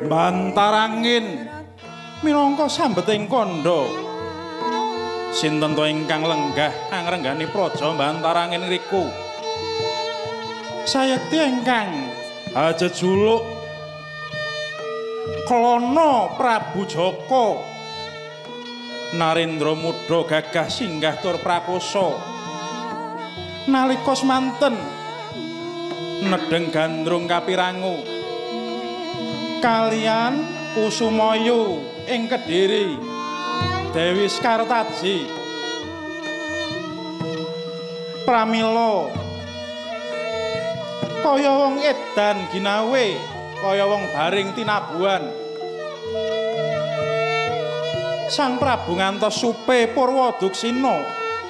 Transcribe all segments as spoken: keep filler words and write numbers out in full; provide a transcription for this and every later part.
Bantarangin minangka sambeting kandha sinten to ingkang lenggah angrenggani praja Bantarangin riku sayekti ingkang ajejuluk Klana Prabu Jaka Narendra Muda gagah singgah tur prakoso nalika semanten nedeng gandrung kapirangu kalian Kusumayu ing Kediri Dewi Skartaji pramila kaya wong edan ginawe kaya wong baring tinabuhan Sang Prabu ngantos supe Purwaduksina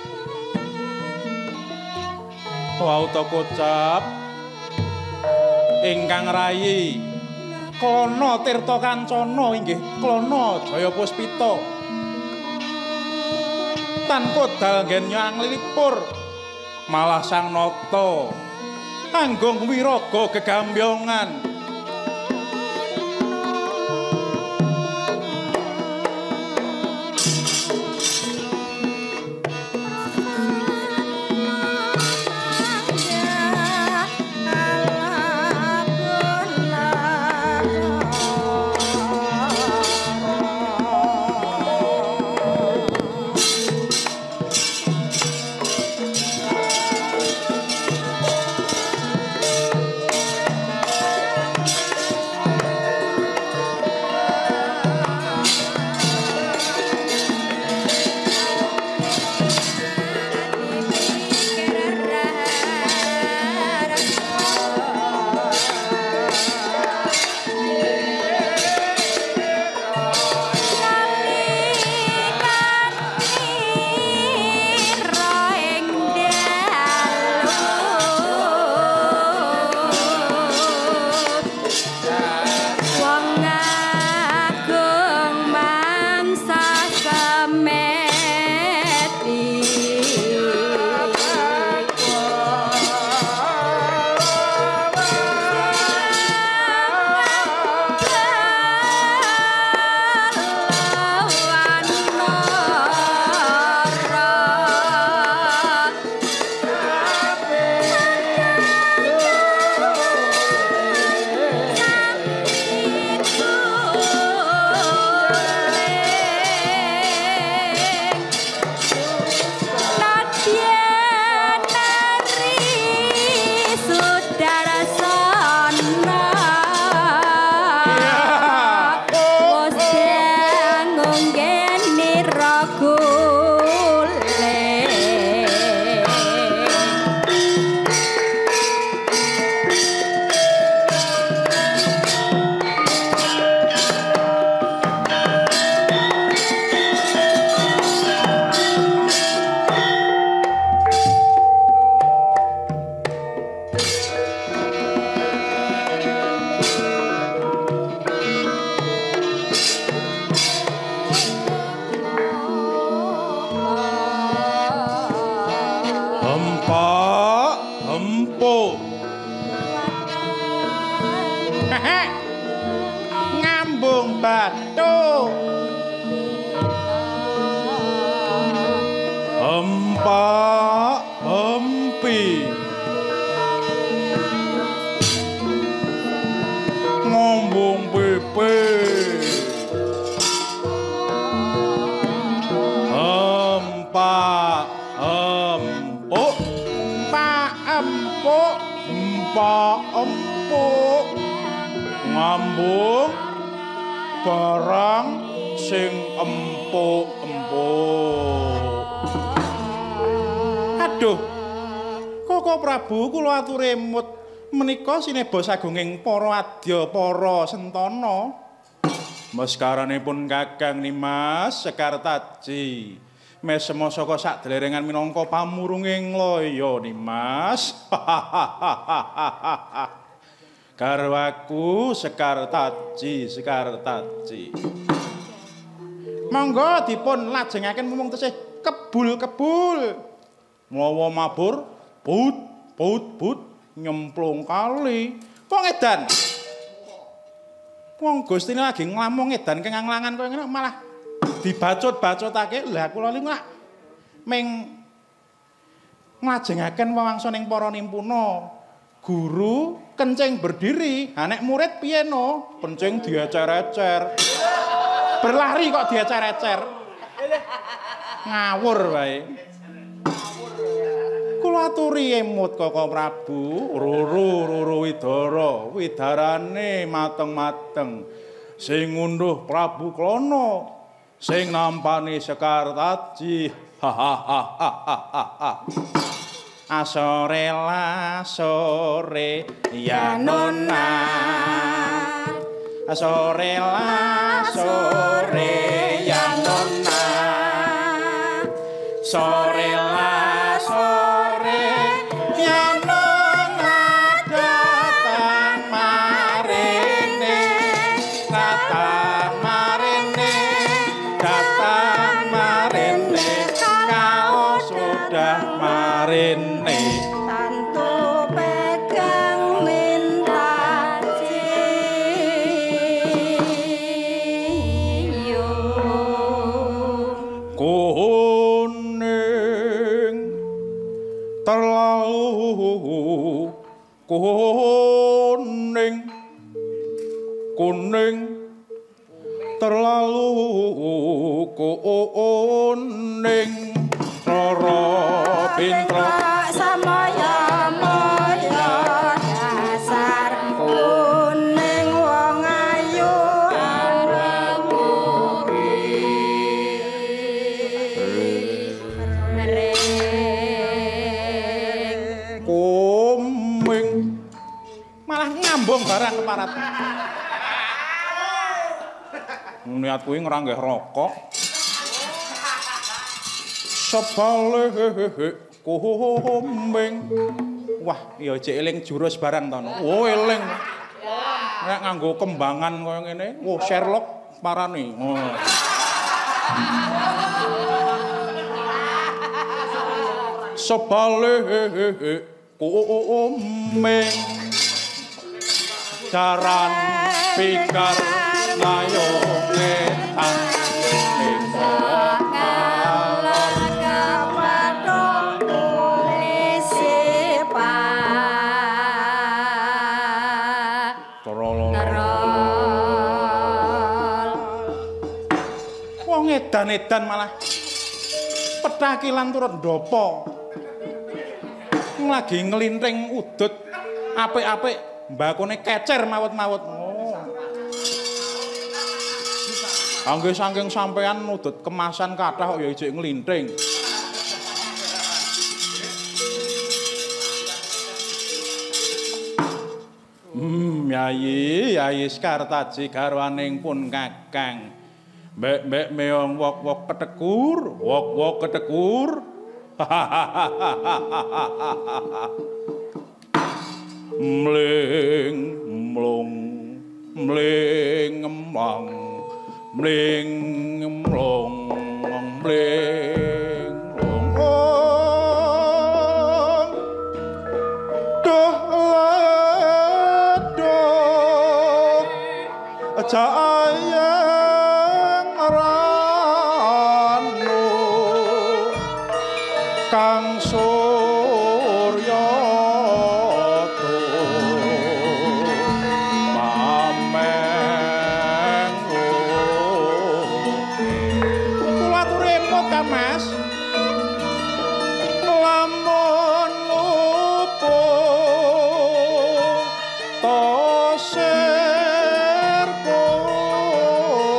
wauta kocap ingkang rayi Klana Tirta Kancana inggih Klana Jayapuspita tan kodal nggen nyanglipur malah Sang Nata anggung wiraga gegambiongan ngambung batu empak empi ngambung pipi empak empuk empak empuk empak empuk ngambung barang sing empuk-empuk. Aduh, Koko Prabu kula aturi emut menika sineba sagunging para adya para sentana. Meskaranipun Kakang Nimas Sekartaji mesem saka sadlerengan minangka pamurunging loya Nimas. Garwaku Sekartaji, Sekartaji. Monggo dipun lajengaken mumung tesih kebul-kebul. Mawa mabur, put, put, put, nyemplung kali. Wong edan. Wong Gustine lagi nglamung edan kenganglangan koyo ngene malah dibacut-bacutake. Lah kula niku ming nglajengaken wewangsoning para nimpuna. Guru kencing berdiri, ha nek murid piye no? Kencing diecer-ecer. Berlari kok diecer-ecer. Ngawur wae. Kula aturi emut Koko Prabu, Ruru Ruru Widara, widarane mateng-mateng. Sing ngunduh Prabu Klana, sing nampani Sekar Taji. Ha ha ha ha ha ha. Asore la sore ya nona. Asore la sore ya nona. Sore la sore ya nona datang marene. Datang marene. Datang marene. Kalau sudah marene. Kuning kuning terlalu kuning roro pintra samaya moya dasar kuning wong ayu kuming malah ngambung barang keparat. Niat kuwi ngranggeh rokok. Sebale kuming. Wah, ya jek eling jurus barang to. Oh, eling. Nek nganggo kembangan kaya ngene, oh Sherlock parane. Oh. Sebale kuming. Jaran pikar layo ngetan ning kalor kawato polisi pa trolol wong edan-edan malah petakilan turut ndopo lagi ngelinting udut apik-apik mbakone kecer mawut-mawut. Oh. Angge saking sampean nudut kemasan kathah kok ya ijik nglinting. Hmm, Yayi, Yayi Sekar Taji garwaning pun Kakang. Mbek-mbek meong wok-wok ketekur, wok-wok ketekur. Mling mlung mling emang mling mlung mling mlung doh doh jayang ranu kang surya Mas lamun luput tosir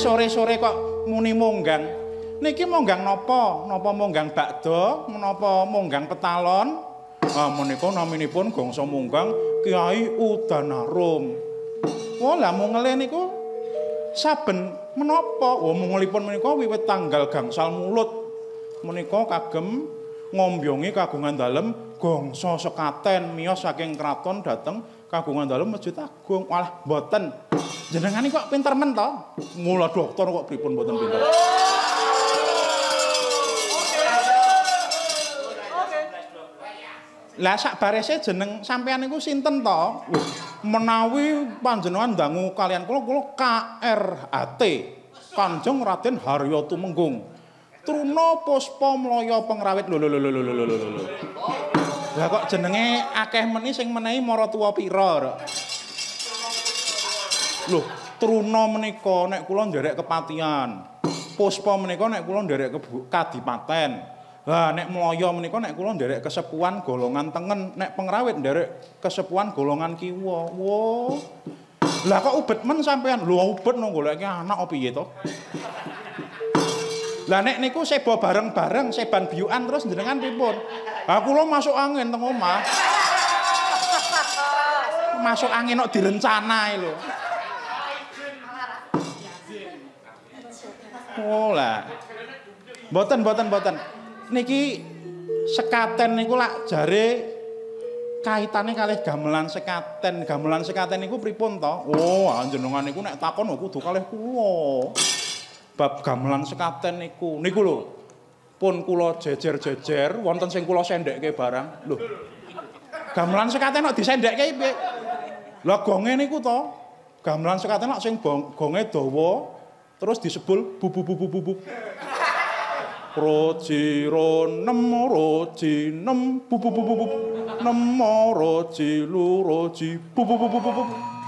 sore-sore kok muni monggang. Niki monggang napa? Napa monggang bakdo? Menapa monggang petalon? Ah menika naminipun gangsa monggang Kyai Udanarum. Wah lah mungele niku saben menapa? Wah mungulipun menika wiwit tanggal gangsal mulut menika kagem ngombyongi kagungan dalem gangsa sekaten miyos saking kraton dhateng kagungan dalem Masjid Agung. Walah mboten. Jenengane kok pinter men to? Mula dokter kok pripun mboten pinter. Lah sak barese jeneng sampean niku sinten to? Menawi panjenengan dangu kalian kula kula K R H T Kanjeng Raden Haryo Tumenggung. Truna Puspa Mlaya Pengrawit lho lho lho lho lho lho lho. Lah kok jenenge akeh meni sing menehi maratuwa pira? Lho, Truna menika nek kula nderek kepatihan. Puspa menika nek kula nderek kadipaten. Lah nek Mlaya menika nek kula nderek kesepuhan golongan tengen, nek Pengrawit nderek kesepuhan golongan kiwa. Wo. Lah kok ubet men sampean? Lho ubet nang goleki anak opo piye to? Lah nek niku seba bareng-bareng, seban biukan terus jenengan pripun? Ha kula masuk angin teng omah. Masuk angin kok direncanae lho. Oh lah. Mboten mboten mboten. Niki sekaten niku lak jare kaitane kalih gamelan sekaten. Gamelan sekaten niku pripun to? Oh, jenengan niku nek takon kudu kalih kula. Bab gamelan sekaten niku niku lho pun kula jejer-jejer wonten sing kula sendhekke barang lho gamelan sekaten kok disendekke piye lha gonge niku to gamelan sekaten kok sing gonge dawa terus disebul bu bu bu bu bu roji ro nem roji nem bu bu bu bu nem roji lu roji bu bu bu bu bu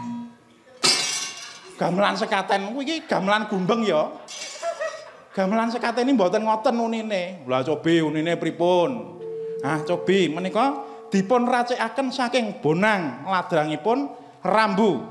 gamelan sekaten kuwi iki gamelan gumbeng ya. Gamelan sekaten ini mboten ngoten unine. Lah cobi unine pripun? Ah cobi menika dipun racikaken saking bonang ladrangipun rambu.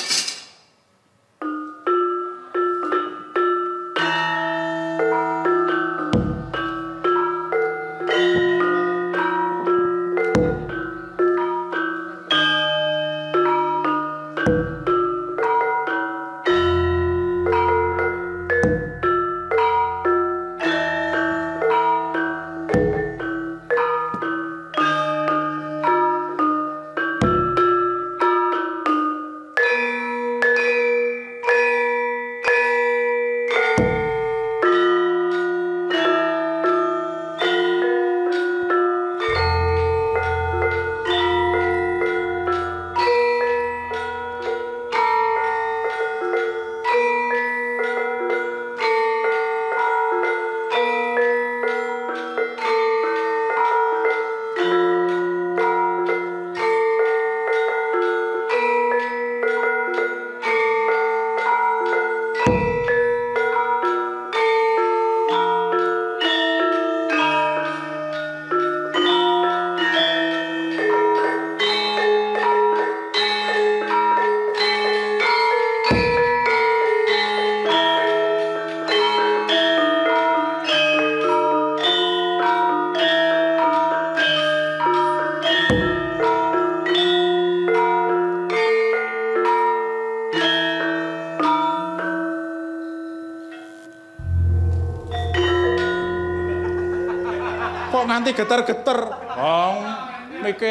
kok nganti geter-geter. Wong mike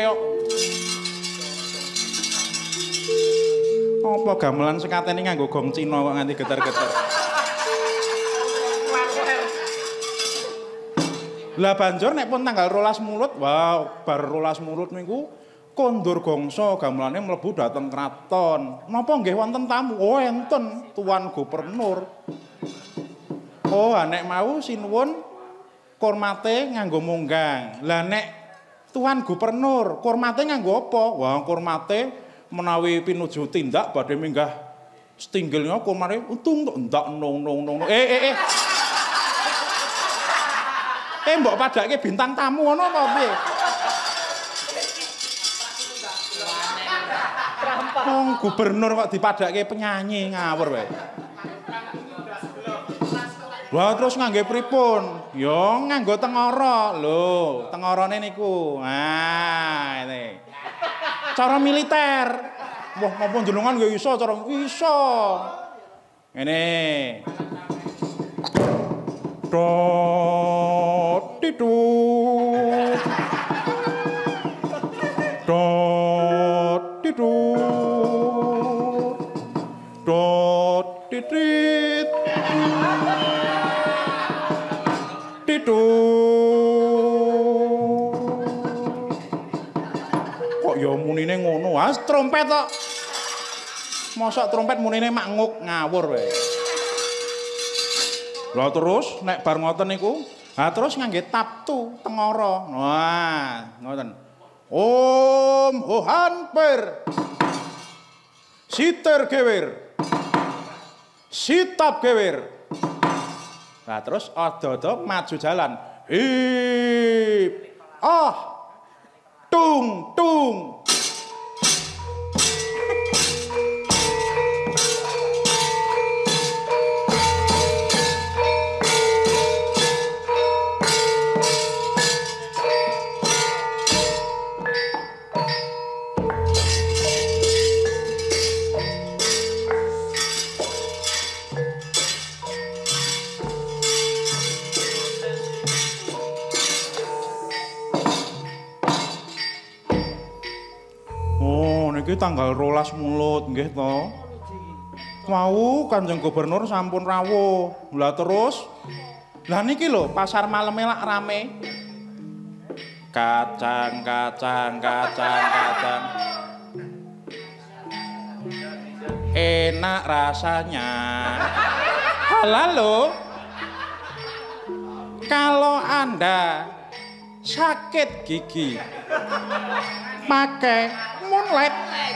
apa gamelan sekatene nganggo gong Cina kok nganti geter-geter. Lah banjur nek pun tanggal rolas mulut, wow, bar rolas mulut niku kondur gongso gamelane mlebu dhateng kraton. Napa nggih wonten tamu? Oh, enten Tuan Gubernur. Oh, nek mau sinuwun kurmate nganggo munggang. Lah nek Tuan Gubernur, kurmate nganggo apa? Wah, kurmate menawi pinuju tindak badhe minggah stinggilnya kurmate untung tok ndak nong nong nong. Eh eh eh. Eh mbok padake bintang tamu ngono apa piye? Wong gubernur kok dipadake penyanyi ngawur wae. Lah terus ngangge pripun? Ya nganggo tengara. Lho, tengarane niku. Nah, ini. Cara militer. Wah, napa jenengan nggih iso cara iso. Ngene. Dot tidut. Dot tidut. Dot titit. Kok ya munine ngono? Ah, trompet kok. Mosok trompet munine manguk ngawur wae. Lah terus nek bar ngoten niku, ha terus ngangge taptu tengara. Wah, ngoten. Om Hohan Per. Siter gewer. Sitap gewer. Nah terus ada-ada maju jalan. Hip. Ah. Tung tung. Iki tanggal rolas mulut nggih to. Mau Kanjeng Gubernur sampun rawuh. Lah terus lah niki lho pasar maleme lak rame. Kacang kacang kacang kacang. Enak rasanya. Halal lho. Kalau Anda sakit gigi pakai Moonlight.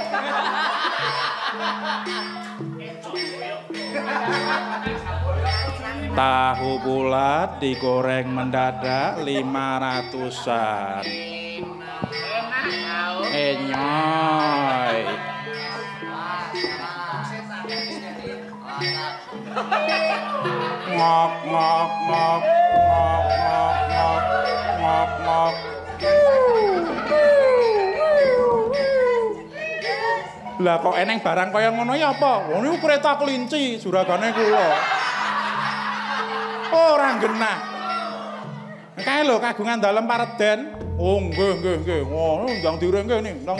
Tahu bulat digoreng mendadak lima ratusan. Enyoy. Ngok ngok ngok ngok ngok ngok ngok ngok. Lah kok eneng barang kaya ngono ya apa? Wong niku kereta kelinci juragane kula. Ora genah. Kae lho kagungan dalem Pareden. Oh nggih nggih nggih. Ngono ndang direngke ning, ndang.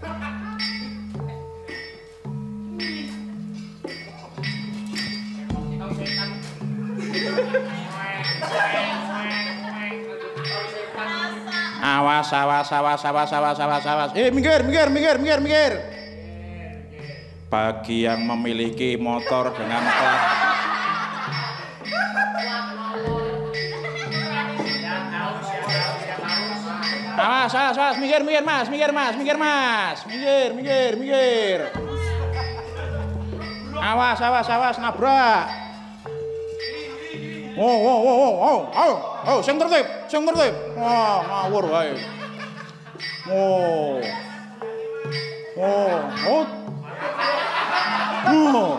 Awas awas awas awas awas awas awas. Eh minggir minggir minggir minggir minggir. Bagi yang memiliki motor dengan plat awas awas awas minggir minggir mas minggir mas minggir mas minggir minggir minggir awas awas awas nabrak. Oh oh oh oh oh oh oh sing tertib sing tertib. Wah ngawur wae. Oh oh oh. Wah.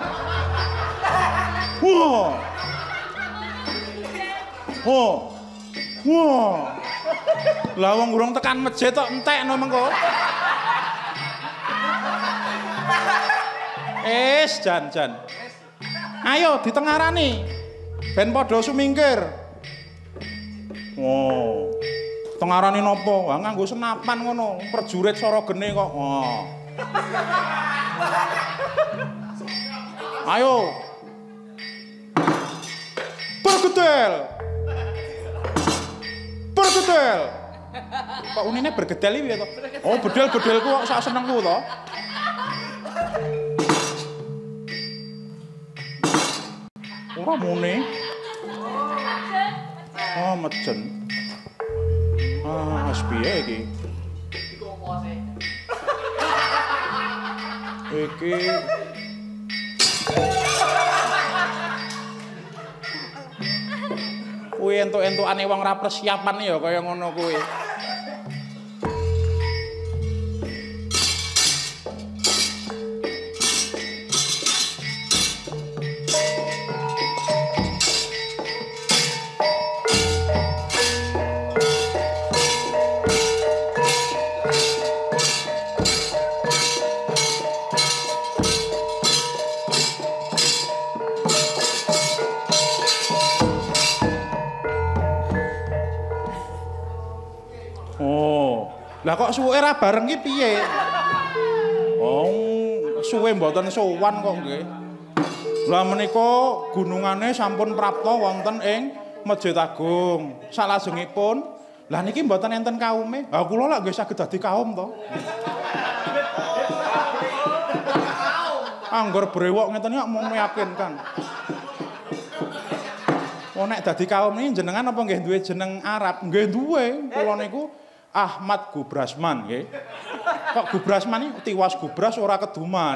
Wah. Wah. Wah. Lah wong urung tekan masjid tok entekno mengko. Es jan-jan. Ayo ditengarani. Ben padha sumingkir. Wow. Tengarani napa? Wah nganggo senapan ngono, perjurit sora gene kok. Oh. Ayo. Bergedel. Bergedel. Kok unine bergedel iki to? Oh, bedel-bedelku kok sak senengku to. Ora mune. Oh, mejen. Ah, wis piye iki? Iki kuwi entuk-entukane wong ra persiapan ya kaya ngono kuwi. kok suwe ra bareng ki piye? Oh, suwe mboten sowan kok nggih. Lah menika gunungane sampun prapta wonten ing Masjid Agung. Salajengipun, lah niki mboten enten kaume. Ha kula lak nggih saged dadi kaum to. Angger brewok ngeten iki mung meyakinkan. Oh nek dadi kaum iki jenengan apa nggih duwe jeneng Arab? Nggih duwe. Kula niku Ahmad Gubrasman nggih. Kok Gubrasman iki tiwas gubras ora keduman.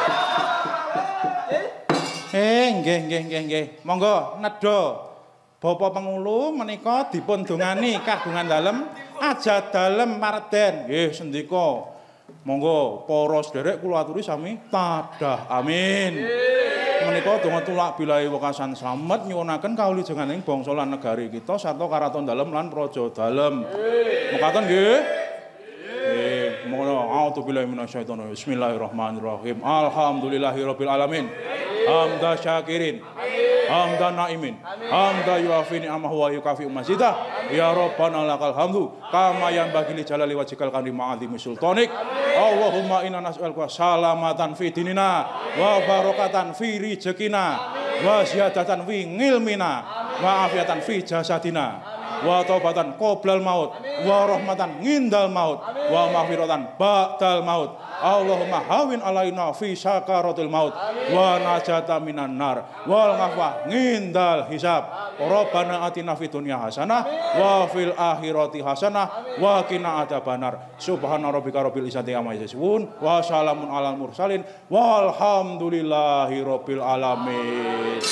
Eh nggih nggih nggih nggih. Monggo nedha Bapak Pengulu menika dipun dongani kagungan dalem aja dalem Marden. Nggih sendika. Monggo para sederek kula aturi sami tadah. Amin. Menika donga tulak bilahi wekasan slamet nyuwunaken kawilujenganing bangsa lan negari kita sarta karaton dalem lan praja dalem. Mekaten nggih. Nggih, monggo a'udzubillahi minasyaitonir rajim. Bismillahirrahmanirrahim. Alhamdulillahirabbil alamin. Hamda syakirin. Hamdan naimin. Hamda yuafi ni'amahu wa yukafi umazida. Ya Rabbana lakal hamdu kama yanbaghi li jalali wajhikal karim ma'azimi sultanik. Allahumma inna nas'aluka salamatan fi dinina wa barakatan fi rizqina wa ziyadatan fi ngilmina wa afiatan fi jasadina wa taubatan qoblal maut wa rahmatan ngindal maut wa maghfiratan ba'dal maut. Allahumma hawin alaina fi sakaratil maut wa najata minan nar wal ghafwa ngindal hisab. Rabbana atina fid dunya hasanah wa fil akhirati hasanah wa qina adzabannar. Subhana rabbika rabbil izzati amma yasifun wa salamun alal mursalin walhamdulillahi rabbil alamin.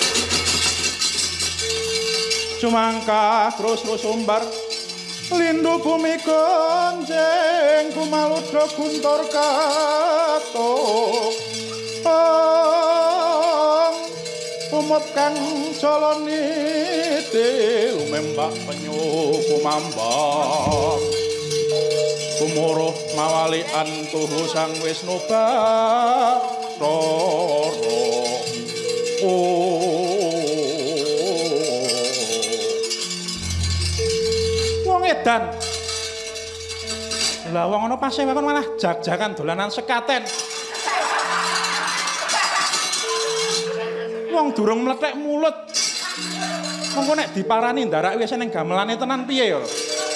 Sumangka terus terus umbar lindu bumi konjeng kumaludha guntur katok umut kang jalani lumembak penyu kumambang kumuruh mawalian tuhu sang Wisnu Bathara wong edan lah wong ana pasewekon malah jag-jagan dolanan sekaten. Wong durung mlethek mulut. Mongko nek diparani ndarak wis ning gamelane tenan piye ya?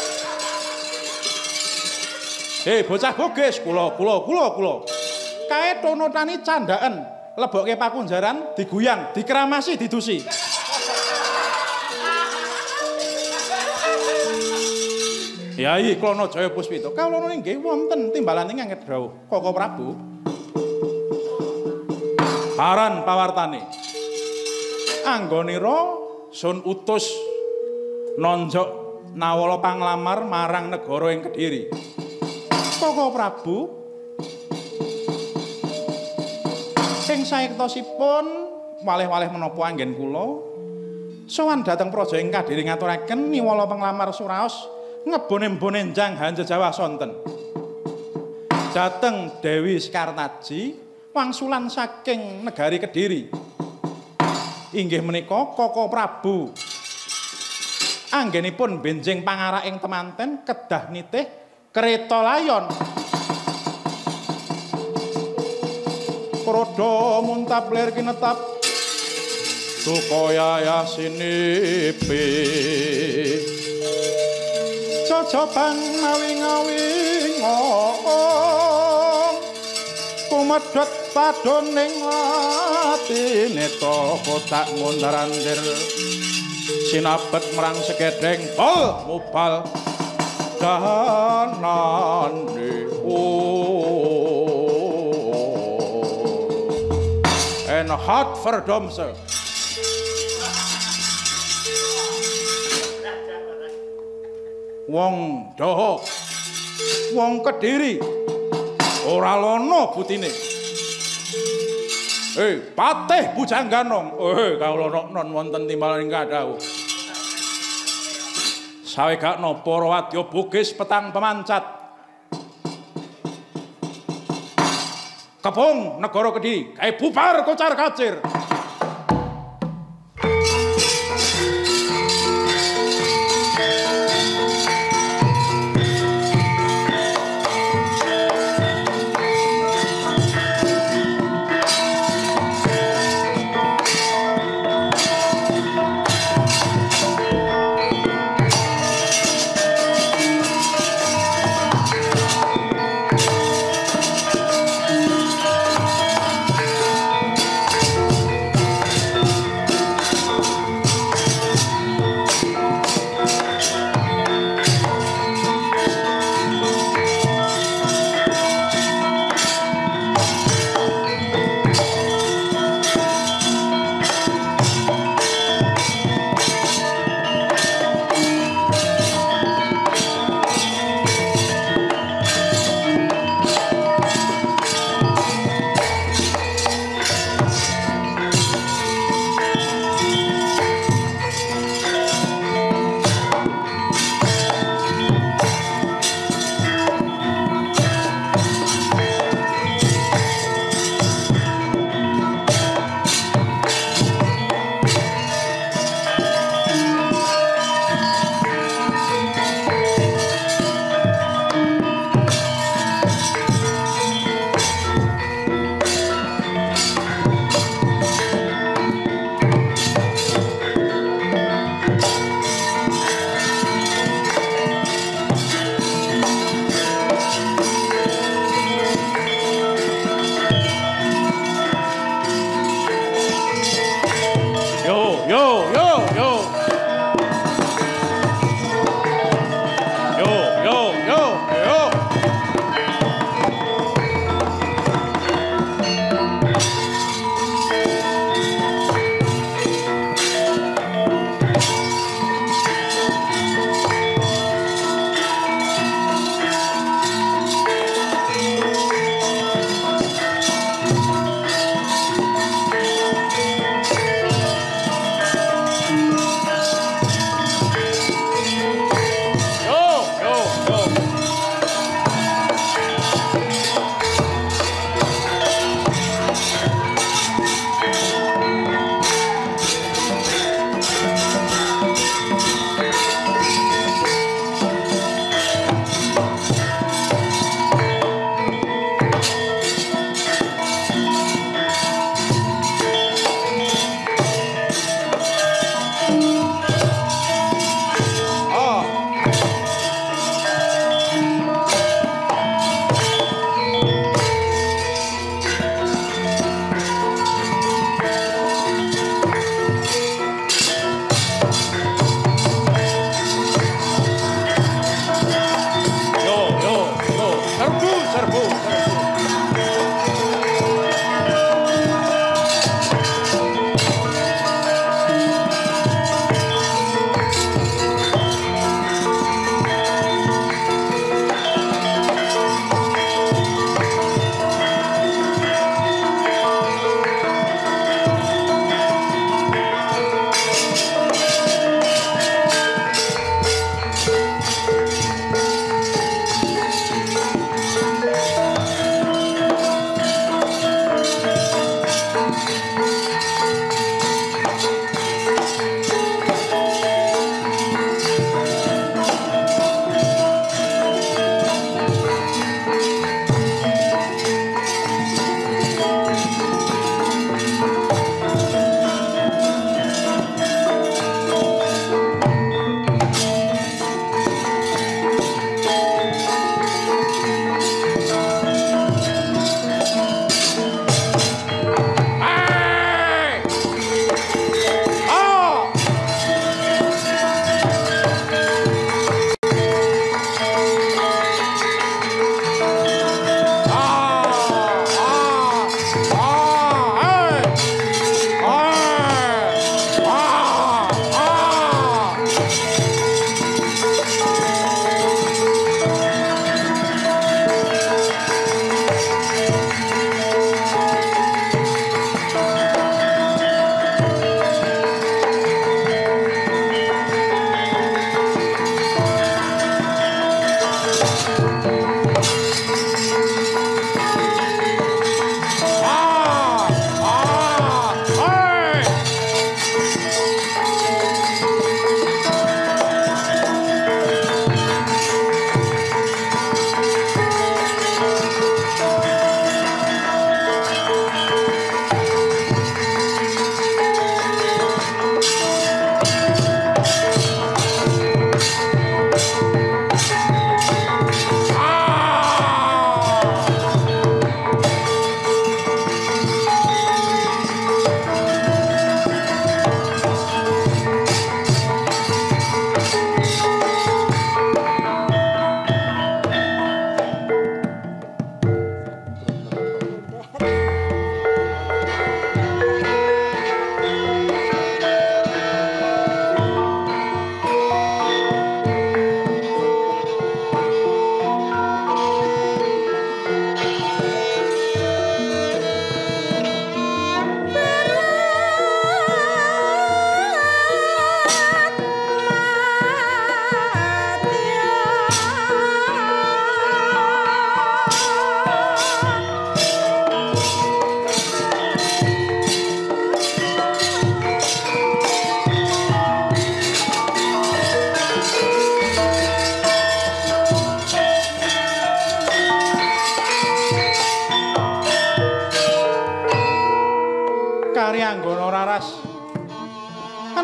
Hei bocah boges, kula kula kula kula. Kae tonotani candhaken, lebokke pakunjaran, diguyang, dikeramasi, didusi. Yai Klono Jaya Puspita, kawula nggih wonten timbalan ingkang ngedhawuh Koko Prabu. Paran pawartane. Anggonira sun utus nonjok nawala panglamar marang negara ing Kediri. Koko Prabu ing sayektosipun walih-walih menapa anggen kula sowan dhateng praja ing Kediri ngaturaken niwala panglamar suraos ngebone-bone njang Hanjejawah sonten. Dhateng Dewi Sekartaji wangsulan saking negari Kediri. Inggih menika Koko Prabu anggenipun benjing pangarak ing temanten kedah nitih kereta layon. Krodo muntabler kinetap Sukaya yasinipi Jajabang ngawing-ngawing kumedhot padoning atine to kotak ngundarandir sinabet merang segedeng pol mubal danane oh en hot verdomse wong doho wong Kediri ora lono butine. Eh, Patih Bujangganong. Eh, kawula non wonten timbalan ingkang dawuh. Sawe gak napa Wadya Bugis petang pemancat. Kepung negara Kediri, kae bubar kocar-kacir.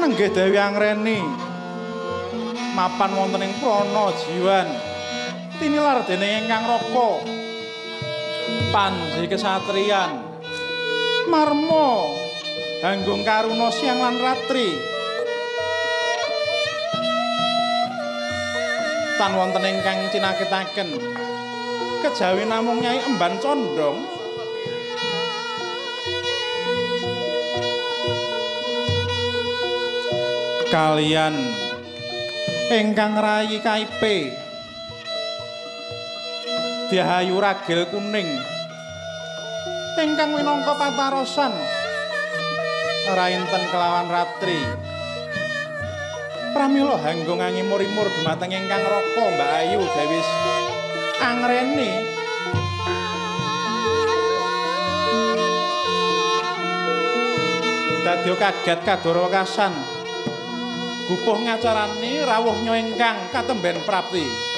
Nggih Dewi Angreni mapan wonten ing prana jiwan tinilar dening ingkang Raka Panji kesatriyan marma hanggung karuna siang lan ratri tan wonten ingkang cinaketaken kejawi namung Nyai Emban Condong kalian ingkang rayi K I P Dihayu Ragil Kuning ingkang minangka patarosan rainten kelawan ratri pramila hanggung angimur-imur dumateng ingkang Raka Mbak Ayu Dewi Angreni dadya kaget kadoro kasan gupuh ngacarani rawuhnya ingkang katemben prapti